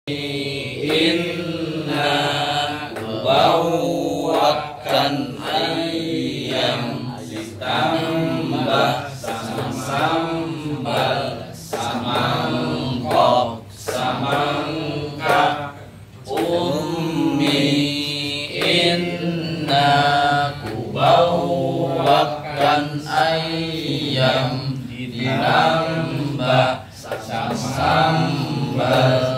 Inna bawakan ayam ditambah sambal samangkok samangka. Ummi inna bawakan ayam ditambah sambal